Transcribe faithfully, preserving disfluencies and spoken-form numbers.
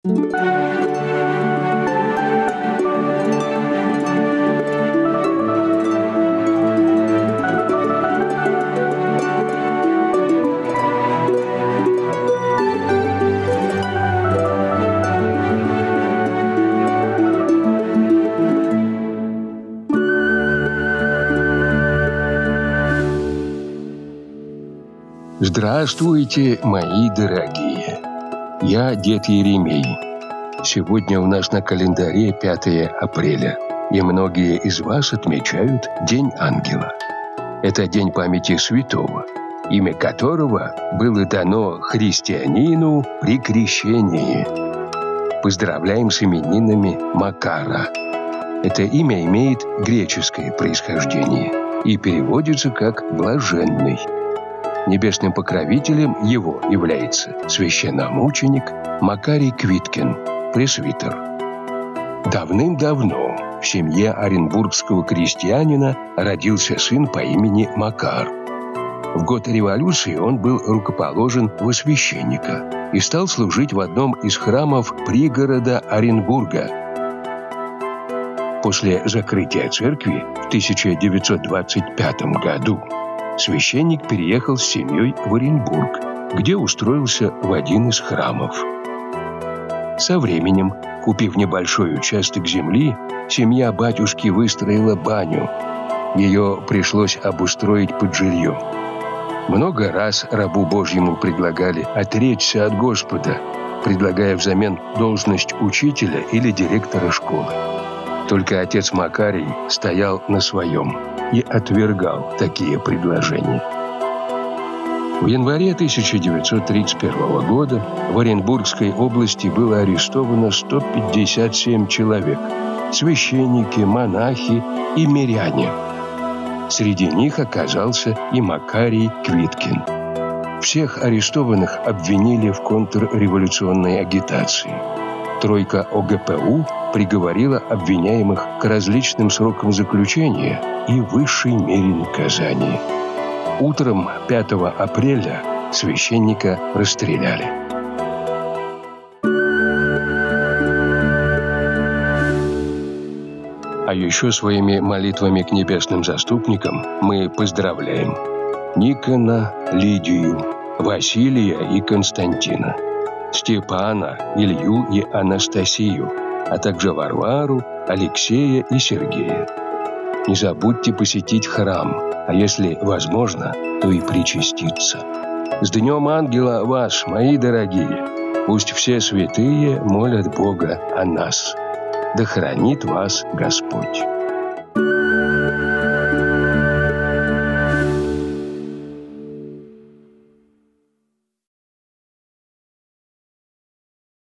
Здравствуйте, мои дорогие! Я дед Еремей. Сегодня у нас на календаре пятое апреля, и многие из вас отмечают День Ангела. Это день памяти святого, имя которого было дано христианину при крещении. Поздравляем с именинами Макара. Это имя имеет греческое происхождение и переводится как «блаженный». Небесным покровителем его является священномученик Макарий Квиткин, пресвитер. Давным-давно в семье оренбургского крестьянина родился сын по имени Макар. В год революции он был рукоположен во священника и стал служить в одном из храмов пригорода Оренбурга. После закрытия церкви в тысяча девятьсот двадцать пятом году священник переехал с семьей в Оренбург, где устроился в один из храмов. Со временем, купив небольшой участок земли, семья батюшки выстроила баню. Ее пришлось обустроить под жилье. Много раз рабу Божьему предлагали отречься от Господа, предлагая взамен должность учителя или директора школы. Только отец Макарий стоял на своем и отвергал такие предложения. В январе тысяча девятьсот тридцать первого года в Оренбургской области было арестовано сто пятьдесят семь человек – священники, монахи и миряне. Среди них оказался и Макарий Квиткин. Всех арестованных обвинили в контрреволюционной агитации. Тройка О Г П У приговорила обвиняемых к различным срокам заключения и высшей мере наказания. Утром пятого апреля священника расстреляли. А еще своими молитвами к небесным заступникам мы поздравляем Никона, Лидию, Василия и Константина, Степана, Илью и Анастасию, а также Варвару, Алексея и Сергея. Не забудьте посетить храм, а если возможно, то и причаститься. С Днем Ангела вас, мои дорогие! Пусть все святые молят Бога о нас. Да хранит вас Господь!